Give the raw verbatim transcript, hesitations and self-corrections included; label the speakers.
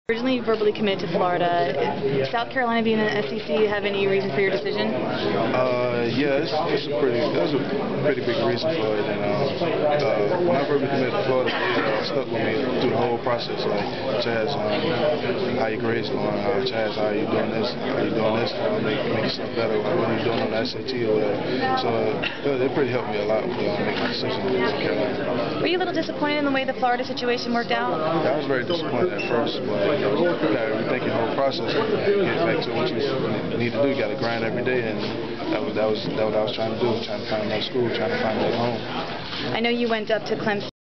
Speaker 1: Originally verbally committed to Florida. Is South Carolina being in the S E C have any reason for your decision?
Speaker 2: Uh, yeah, it's, it's a pretty, that's a pretty big reason for it. And um, uh, when I verbally committed to Florida, it uh, stuck with me through the whole process. Like, Chaz, um, how your grades going? Uh, Chaz, how you doing this? How you doing this? How make, make yourself better? What are you doing on the S A T or whatever? So uh, it pretty helped me a lot to uh, make my decision to South Carolina.
Speaker 1: Were you a little disappointed in the way the Florida situation worked out?
Speaker 2: Yeah, I was very disappointed at first, but you know, you gotta rethink your whole process and get back to what you need to do. You gotta grind every day, and that was that was that was what I was trying to do, trying to find another school, trying to find another home.
Speaker 1: I know you went up to Clemson.